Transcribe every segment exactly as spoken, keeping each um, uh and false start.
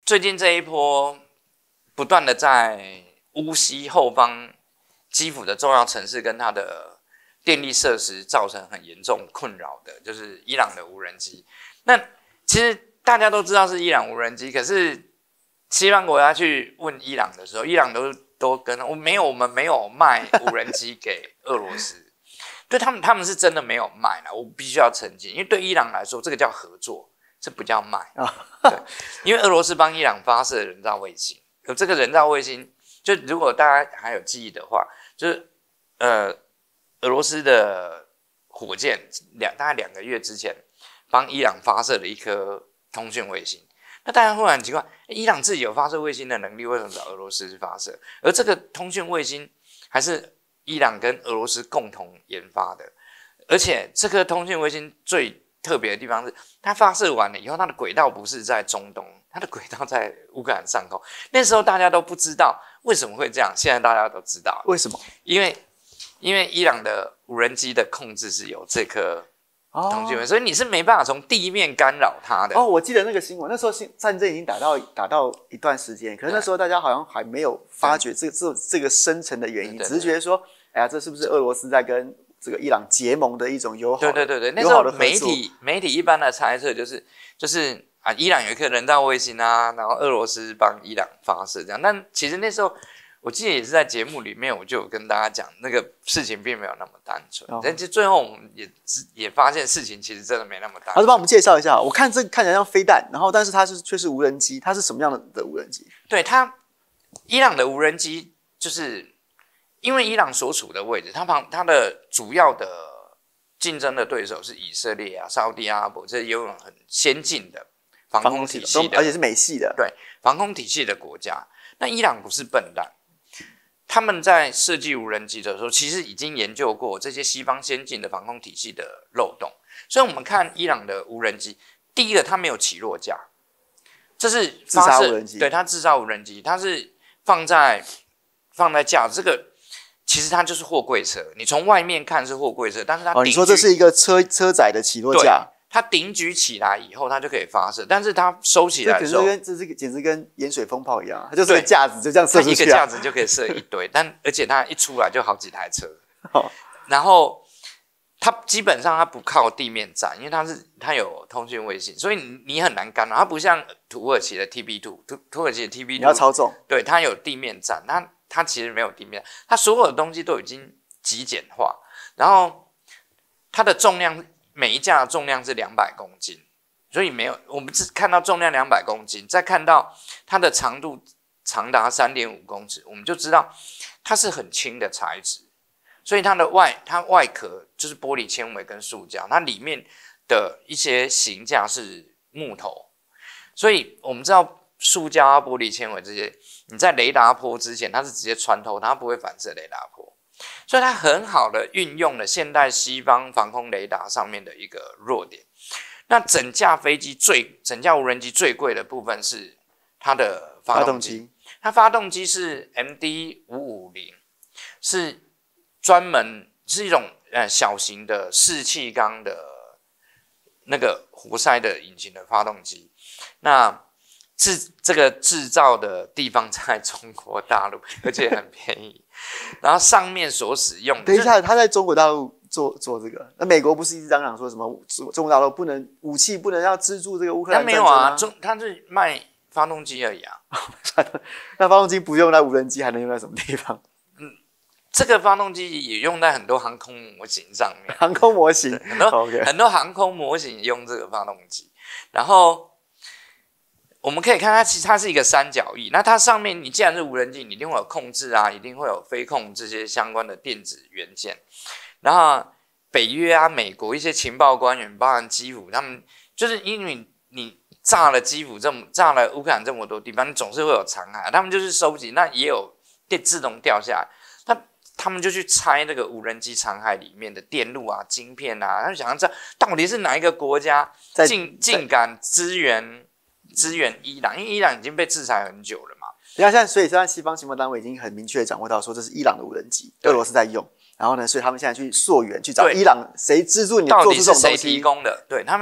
最近这一波不断的在乌西后方基辅的重要城市跟它的电力设施造成很严重困扰的，就是伊朗的无人机。那其实大家都知道是伊朗无人机，可是西方国家去问伊朗的时候，伊朗都都跟我没有，我们没有卖无人机给俄罗斯。对他们，他们是真的没有卖啦，我必须要澄清，因为对伊朗来说，这个叫合作，这不叫卖。对，因为俄罗斯帮伊朗发射人造卫星，有这个人造卫星，就如果大家还有记忆的话，就是呃，俄罗斯的火箭两大概两个月之前帮伊朗发射了一颗通讯卫星。那大家会很奇怪，伊朗自己有发射卫星的能力，为什么找俄罗斯发射？而这个通讯卫星还是伊朗跟俄罗斯共同研发的，而且这颗通讯卫星最特别的地方是，它发射完了以后，它的轨道不是在中东，它的轨道在乌克兰上空。那时候大家都不知道为什么会这样，现在大家都知道了。 为什么？因为因为伊朗的无人机的控制是有这颗通讯卫星，所以你是没办法从地面干扰它的。 哦，我记得那个新闻，那时候战争已经打到打到一段时间，可是那时候大家好像还没有发觉这这这个深层的原因，只是觉得说，哎呀，这是不是俄罗斯在跟这个伊朗结盟的一种友好的？ 对对对对，那时候媒体媒体一般的猜测就是就是啊，伊朗有一颗人造卫星啊，然后俄罗斯帮伊朗发射这样。但其实那时候我记得也是在节目里面，我就有跟大家讲，那个事情并没有那么单纯。但是最后我们也也发现事情其实真的没那么单纯。 老师帮我们介绍一下，我看这看起来像飞弹，然后但是它是却是无人机，它是什么样的的无人机？ 对它，伊朗的无人机就是因为伊朗所处的位置，它旁它的主要的竞争的对手是以色列啊、沙特阿拉伯，这拥有很先进的防空体系的， 而且是美系的， 对防空体系的国家。那伊朗不是笨蛋。他们在设计无人机的时候，其实已经研究过这些西方先进的防空体系的漏洞。所以，我们看伊朗的无人机，第一个，它没有起落架，这是自杀无人机， 对，它自杀无人机，它是放在放在架，这个其实它就是货柜车。你从外面看是货柜车，但是它哦，你说这是一个车车载的起落架。 它顶举起来以后，它就可以发射，但是它收起来的时候， 这跟这是简直跟盐水风炮一样，它就是个架子，就这样射出去、啊。 它一个架子就可以射一堆，但而且它一出来就好几台车。哦、然后它基本上它不靠地面战，因为它是它有通讯卫星，所以你你很难干扰。它不像土耳其的 T B 二， 土土耳其的 T B 二你要操纵， 对，它有地面战，它它其实没有地面，它所有的东西都已经极简化，然后它的重量。每一架的重量是两百公斤，所以没有我们只看到重量两百公斤，再看到它的长度长达 三点五公尺，我们就知道它是很轻的材质，所以它的外它外壳就是玻璃纤维跟塑胶，它里面的一些形架是木头，所以我们知道塑胶啊、玻璃纤维这些，你在雷达波之前它是直接穿透，它不会反射雷达波。所以它很好的运用了现代西方防空雷达上面的一个弱点。那整架飞机最整架无人机最贵的部分是它的发动机，它发动机是 M D 五五零，是专门是一种呃小型的四气缸的那个活塞的引擎的发动机。那制这个制造的地方在中国大陆，而且很便宜。然后上面所使用的， 等一下，他在中国大陆做做这个，那美国不是一直嚷嚷说什么中国大陆不能武器不能要资助这个乌克兰战争吗？ 没有啊，中他是卖发动机而已啊。 那发动机不用在无人机，还能用在什么地方？ 嗯，这个发动机也用在很多航空模型上面， 航空模型很多、okay. 很多航空模型用这个发动机，然后。我们可以看它，其实它是一个三角翼。那它上面，你既然是无人机，你一定会有控制啊，一定会有飞控这些相关的电子元件。然后北约啊、美国一些情报官员，包含基辅，他们就是因为你你炸了基辅这么炸了乌克兰这么多地方，你总是会有残骸，他们就是收集，那也有电自动掉下来。那他们就去拆那个无人机残骸里面的电路啊、晶片啊，他就想要知道到底是哪一个国家竟竟敢支援。支援伊朗，因为伊朗已经被制裁很久了嘛。 对啊，现在所以现在西方情报单位已经很明确掌握到说这是伊朗的无人机，俄罗斯在用。然后呢，所以他们现在去溯源，去找伊朗谁资助你做出这种东西？ 到底是谁提供的？对他们，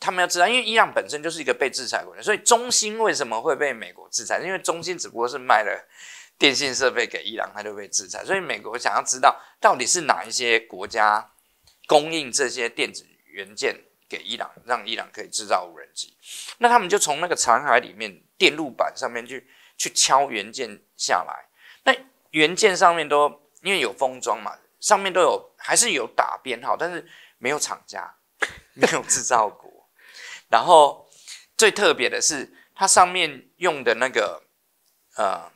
他们要制裁，因为伊朗本身就是一个被制裁国家，所以中兴为什么会被美国制裁？因为中兴只不过是卖了电信设备给伊朗，它就被制裁。所以美国想要知道到底是哪一些国家供应这些电子元件给伊朗，让伊朗可以制造无人机。那他们就从那个残骸里面电路板上面去去敲元件下来。那元件上面都因为有封装嘛，上面都有还是有打编号，但是没有厂家，没有制造国。然后最特别的是，它上面用的那个呃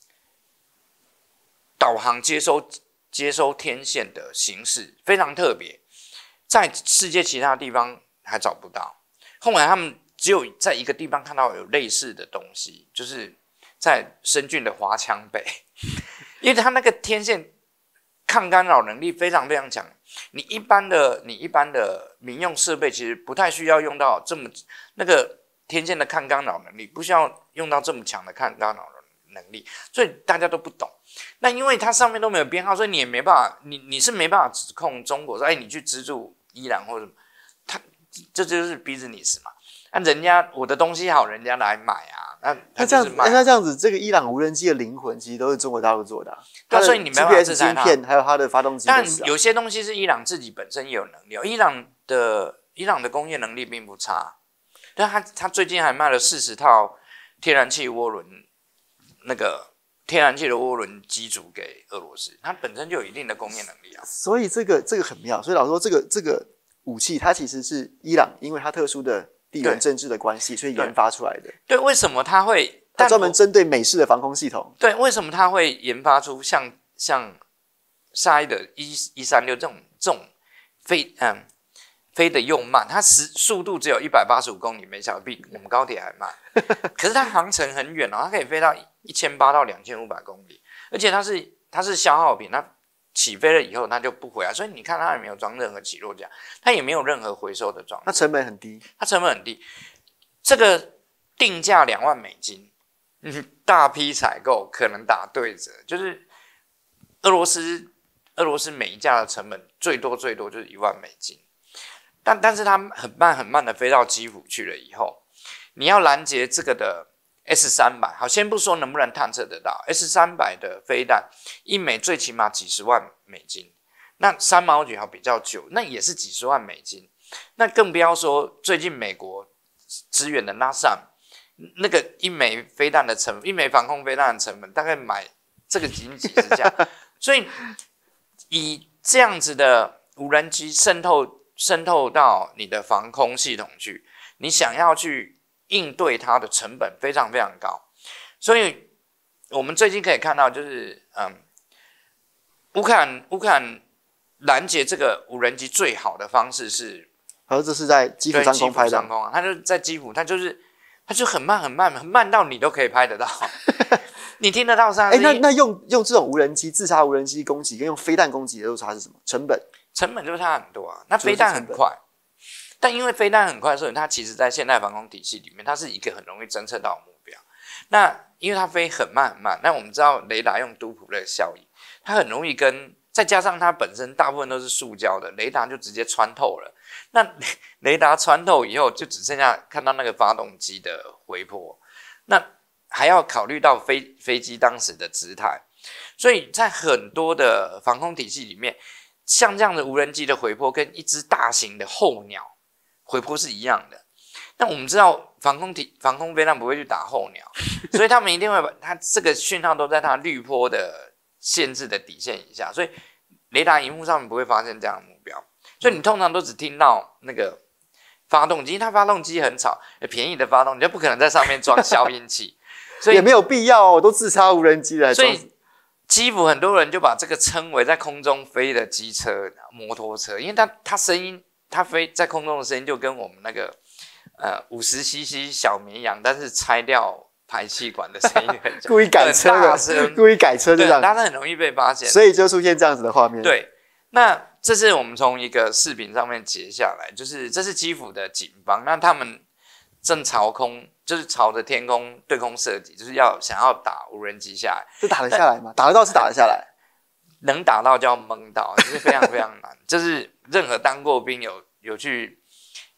导航接收接收天线的形式非常特别，在世界其他地方还找不到。后来他们只有在一个地方看到有类似的东西，就是在深圳的华强北，因为它那个天线抗干扰能力非常非常强。你一般的你一般的民用设备其实不太需要用到这么那个天线的抗干扰能力，不需要用到这么强的抗干扰能力，所以大家都不懂。那因为它上面都没有编号，所以你也没办法，你你是没办法指控中国说，哎，你去资助伊朗或者什么，他这就是 business 嘛。那、啊、人家我的东西好，人家来买啊。那那这样子，那这样子，这个伊朗无人机的灵魂其实都是中国大陆做的、啊。 对、啊，所以你没办法制裁它。 G P S 晶片还有它的发动机、啊。 但有些东西是伊朗自己本身也有能力、哦。伊朗的伊朗的工业能力并不差，但他他最近还卖了四十套天然气涡轮那个天然气的涡轮机组给俄罗斯，它本身就有一定的工业能力啊。 所以这个这个很妙。所以老实说，这个这个武器它其实是伊朗因为它特殊的地缘政治的关系，所以研发出来的。 对，为什么它会？ 它专门针对美式的防空系统。 对，为什么它会研发出像像沙伊的一一三六这种这种飞嗯飞得又慢，它时速度只有一百八十五公里每小时，比我们高铁还慢。可是它航程很远哦，它可以飞到一千八到两千五百公里，而且它是它是消耗品，它起飞了以后它就不回来，所以你看它也没有装任何起落架，它也没有任何回收的装置， 它成本很低， 它成本很低，这个定价两万美金。嗯，大批采购可能打对折，就是俄罗斯俄罗斯每一架的成本最多最多就是一万美金，但但是它很慢很慢的飞到基辅去了以后，你要拦截这个的 S 三百，好，先不说能不能探测得到 S 三百的飞弹，一枚最起码几十万美金，那三毛举好比较久，那也是几十万美金，那更不要说最近美国支援的 NASA。那个一枚飞弹的成本，一枚防空飞弹的成本，大概买这个仅几十架，所以以这样子的无人机渗透渗透到你的防空系统去，你想要去应对它的成本非常非常高，所以我们最近可以看到，就是嗯，乌克兰乌克兰拦截这个无人机最好的方式是， 而这是在基辅上空拍的， 上空啊，它就在基辅，它就是。它就很慢很慢很慢到你都可以拍得到，你听得到声音。 哎，那那用用这种无人机自杀无人机攻击跟用飞弹攻击的落差是什么？成本？ 成本就差很多啊。那飞弹很快，但因为飞弹很快，所以它其实在现代防空体系里面，它是一个很容易侦测到的目标。那因为它飞很慢很慢，那我们知道雷达用都普勒效应，它很容易跟再加上它本身大部分都是塑胶的，雷达就直接穿透了。那雷达穿透以后，就只剩下看到那个发动机的回波，那还要考虑到飞飞机当时的姿态，所以在很多的防空体系里面，像这样的无人机的回波跟一只大型的候鸟回波是一样的。那我们知道防空体防空飞弹不会去打候鸟，所以他们一定会把它这个讯号都在它滤波的限制的底线以下，所以雷达萤幕上面不会发现这样的目标。所以你通常都只听到那个发动机，它发动机很吵，便宜的发动机就不可能在上面装消音器，所以也没有必要哦，都自杀无人机来装。 所以基辅很多人就把这个称为在空中飞的机车、摩托车，因为它它声音，它飞在空中的声音就跟我们那个呃五十 C C 小绵羊，但是拆掉排气管的声音很像， 故意改车的，故意改车就这样， 但是很容易被发现， 所以就出现这样子的画面。 对，那。这是我们从一个视频上面截下来，就是这是基辅的警方，那他们正朝空，就是朝着天空对空射击，就是要想要打无人机下来。 这打得下来吗？打得到是打得下来， 能打到就要蒙到，就是非常非常难。就是任何当过兵有有去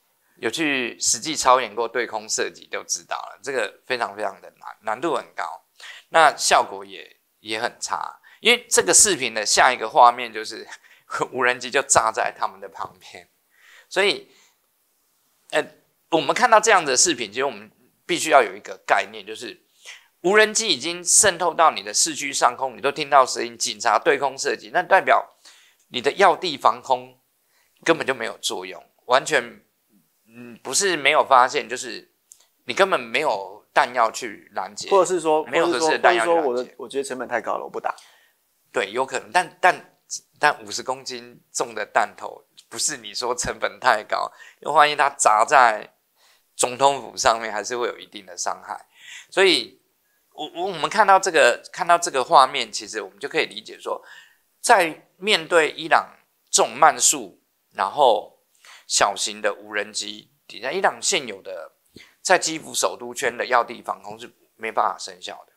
有去实际操演过对空射击都知道了，这个非常非常的难，难度很高，那效果也也很差。因为这个视频的下一个画面就是无人机就炸在他们的旁边，所以，呃，我们看到这样的视频，其实我们必须要有一个概念，就是无人机已经渗透到你的市区上空，你都听到声音，警察对空射击，那代表你的要地防空根本就没有作用，完全，嗯，不是没有发现，就是你根本没有弹药去拦截， 或者是说没有合适的弹药去拦截。 或者说我的我觉得成本太高了，我不打。 对，有可能，但但但五十公斤重的弹头，不是你说成本太高，因为万一它砸在总统府上面，还是会有一定的伤害。所以，我我们看到这个看到这个画面，其实我们就可以理解说，在面对伊朗这种慢速然后小型的无人机底下，伊朗现有的在基辅首都圈的要地防空是没办法生效的。